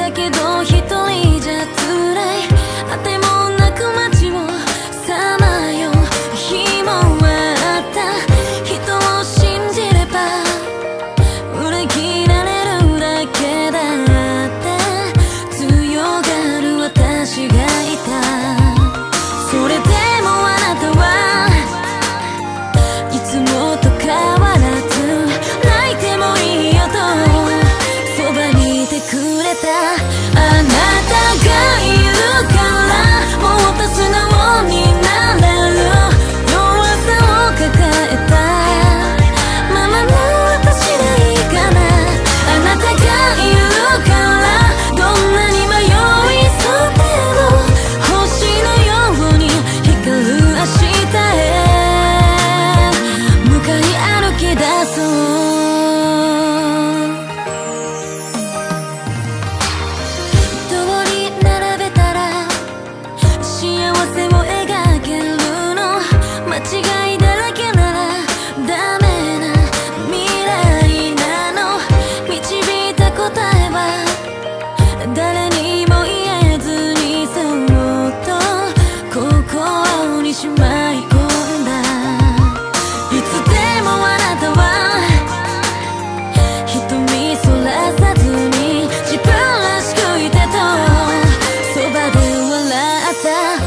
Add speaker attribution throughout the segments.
Speaker 1: だけど一人じゃ辛い。あてもなく街をさまよう日もあった。人を信じれば裏切られるだけだって強がる私がいた。それでもあなたはいつもと変わらず泣いてもいいよとそばにいてくれた。あなたがいるからもっと素直になれる。弱さを抱えたままの私でいいかな。あなたがいるからどんなに迷いそうでも星のように光る明日へ向かい歩き出そう。間違いだらけならダメな未来なの。導いた答えは誰にも言えずにそっと心にしまい込んだ。いつでもあなたは瞳そらさずに自分らしくいてとそばで笑った。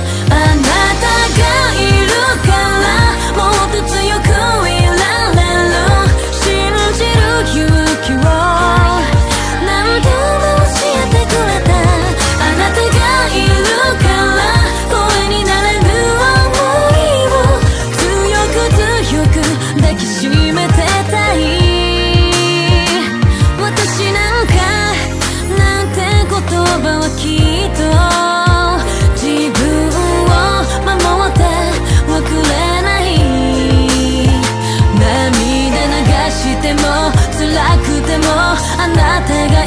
Speaker 1: あなたがいるからもっと強くいられる。信じる勇気を何度も教えてくれた。あなたがいるから声になれる想いを強く強く抱きしめてたい。私なんかなんて言葉はきっと自分を守ってはくれない。涙流しても辛くてもあなたが